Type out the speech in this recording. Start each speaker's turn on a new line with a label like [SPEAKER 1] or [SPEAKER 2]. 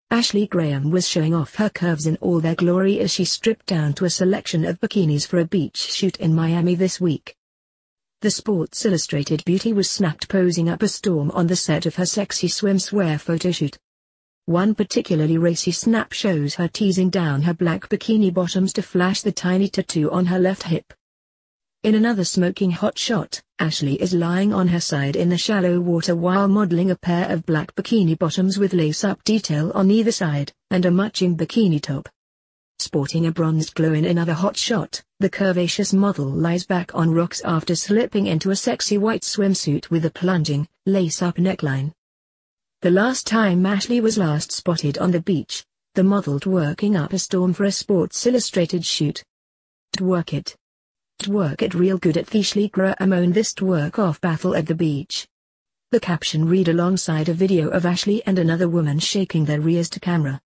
[SPEAKER 1] Ashley Graham was showing off her curves in all their glory as she stripped down to a selection of bikinis for a beach shoot in Miami this week. The Sports Illustrated beauty was snapped posing up a storm on the set of her sexy swimswear photoshoot. One particularly racy snap shows her teasing down her black bikini bottoms to flash the tiny tattoo on her left hip. In another smoking hot shot, Ashley is lying on her side in the shallow water while modeling a pair of black bikini bottoms with lace-up detail on either side, and a matching bikini top. Sporting a bronzed glow in another hot shot, the curvaceous model lies back on rocks after slipping into a sexy white swimsuit with a plunging, lace-up neckline. The last time Ashley was last spotted on the beach, the model working up a storm for a Sports Illustrated shoot. Twerk it. Twerk it real good at Ashley Graham owned this twerk-off battle at the beach. The caption read alongside a video of Ashley and another woman shaking their rears to camera.